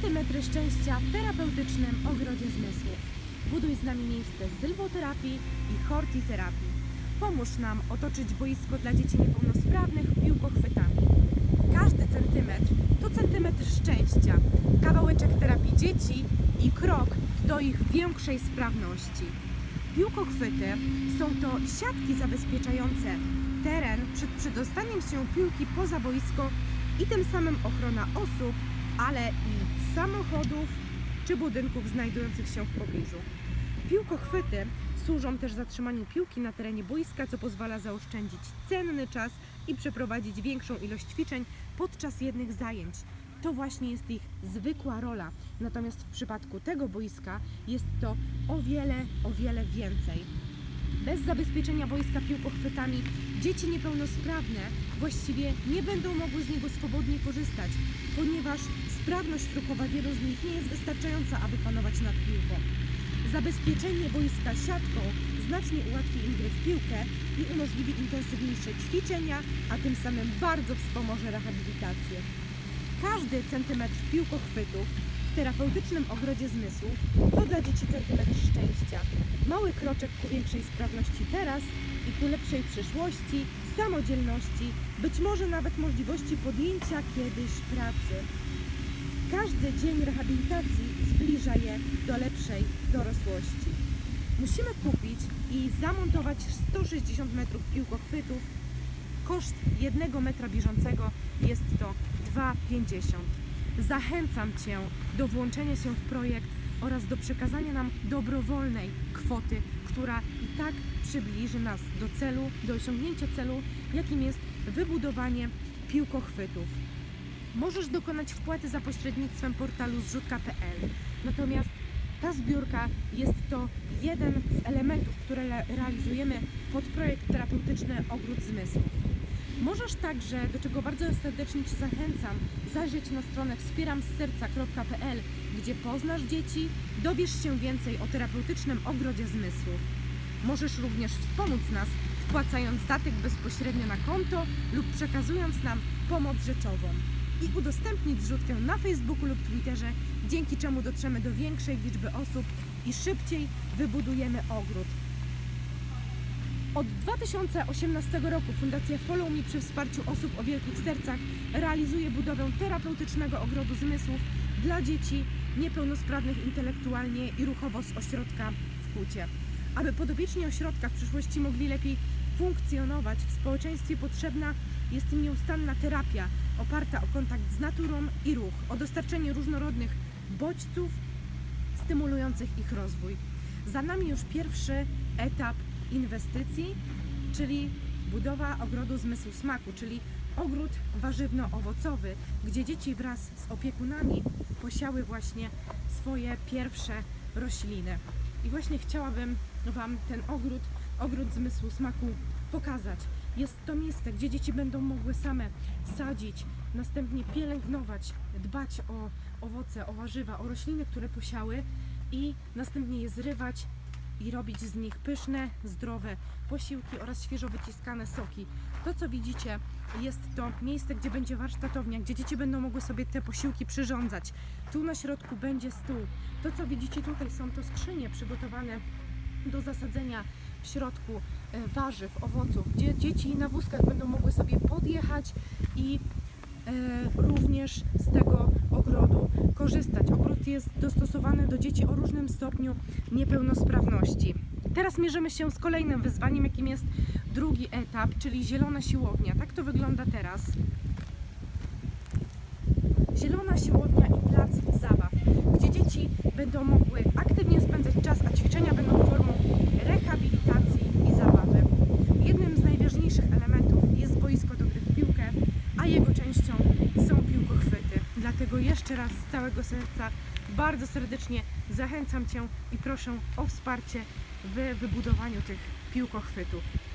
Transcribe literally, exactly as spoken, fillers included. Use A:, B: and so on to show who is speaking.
A: Centymetry szczęścia w terapeutycznym ogrodzie zmysłów. Buduj z nami miejsce sylwoterapii i hortiterapii. Pomóż nam otoczyć boisko dla dzieci niepełnosprawnych piłkochwytami. Każdy centymetr to centymetr szczęścia, kawałeczek terapii dzieci i krok do ich większej sprawności. Piłkochwyty są to siatki zabezpieczające teren przed przedostaniem się piłki poza boisko i tym samym ochrona osób, ale i samochodów czy budynków znajdujących się w pobliżu. Piłkochwyty służą też zatrzymaniu piłki na terenie boiska, co pozwala zaoszczędzić cenny czas i przeprowadzić większą ilość ćwiczeń podczas jednych zajęć. To właśnie jest ich zwykła rola, natomiast w przypadku tego boiska jest to o wiele, o wiele więcej. Bez zabezpieczenia boiska piłkochwytami dzieci niepełnosprawne właściwie nie będą mogły z niego swobodnie korzystać, ponieważ sprawność ruchowa wielu z nich nie jest wystarczająca, aby panować nad piłką. Zabezpieczenie boiska siatką znacznie ułatwi im grę w piłkę i umożliwi intensywniejsze ćwiczenia, a tym samym bardzo wspomoże rehabilitację. Każdy centymetr piłkochwytów w terapeutycznym ogrodzie zmysłów to dla dzieci centymetr szczęścia. Mały kroczek ku większej sprawności teraz i ku lepszej przyszłości, samodzielności, być może nawet możliwości podjęcia kiedyś pracy. Każdy dzień rehabilitacji zbliża je do lepszej dorosłości. Musimy kupić i zamontować sto sześćdziesiąt metrów piłkochwytów. Koszt jednego metra bieżącego jest to dwa pięćdziesiąt. Zachęcam Cię do włączenia się w projekt oraz do przekazania nam dobrowolnej kwoty, która i tak przybliży nas do celu, do osiągnięcia celu, jakim jest wybudowanie piłkochwytów. Możesz dokonać wpłaty za pośrednictwem portalu zrzutka kropka pe el. Natomiast ta zbiórka jest to jeden z elementów, które realizujemy pod projekt terapeutyczny Ogród Zmysłów. Możesz także, do czego bardzo serdecznie Cię zachęcam, zajrzeć na stronę wspieram z serca kropka pe el, gdzie poznasz dzieci, dowiesz się więcej o terapeutycznym Ogrodzie Zmysłów. Możesz również wspomóc nas, wpłacając datek bezpośrednio na konto lub przekazując nam pomoc rzeczową i udostępnić zrzutkę na Facebooku lub Twitterze, dzięki czemu dotrzemy do większej liczby osób i szybciej wybudujemy ogród. Od dwa tysiące osiemnastego roku Fundacja Follow Me przy wsparciu osób o wielkich sercach realizuje budowę terapeutycznego ogrodu zmysłów dla dzieci niepełnosprawnych intelektualnie i ruchowo z ośrodka w Kucie. Aby podopieczni ośrodka w przyszłości mogli lepiej funkcjonować w społeczeństwie, potrzebna jest im nieustanna terapia oparta o kontakt z naturą i ruch, o dostarczenie różnorodnych bodźców stymulujących ich rozwój. Za nami już pierwszy etap inwestycji, czyli budowa ogrodu zmysłu smaku, czyli ogród warzywno-owocowy, gdzie dzieci wraz z opiekunami posiały właśnie swoje pierwsze rośliny. I właśnie chciałabym Wam ten ogród, ogród zmysłu smaku pokazać. Jest to miejsce, gdzie dzieci będą mogły same sadzić, następnie pielęgnować, dbać o owoce, o warzywa, o rośliny, które posiały i następnie je zrywać i robić z nich pyszne, zdrowe posiłki oraz świeżo wyciskane soki. To, co widzicie, jest to miejsce, gdzie będzie warsztatownia, gdzie dzieci będą mogły sobie te posiłki przyrządzać. Tu na środku będzie stół. To, co widzicie tutaj, są to skrzynie przygotowane do zasadzenia w środku warzyw, owoców, gdzie dzieci na wózkach będą mogły sobie podjechać i e, również z tego ogrodu korzystać. Ogród jest dostosowany do dzieci o różnym stopniu niepełnosprawności. Teraz mierzymy się z kolejnym wyzwaniem, jakim jest drugi etap, czyli zielona siłownia. Tak to wygląda teraz. Zielona siłownia i plac zabaw, gdzie dzieci będą mogły aktywnie spędzać czas, a ćwiczenia będą formą rehabilitacji i zabawy. Jednym z najważniejszych elementów jest boisko do gry w piłkę, a jego częścią są piłkochwyty. Dlatego jeszcze raz z całego serca bardzo serdecznie zachęcam Cię i proszę o wsparcie w wybudowaniu tych piłkochwytów.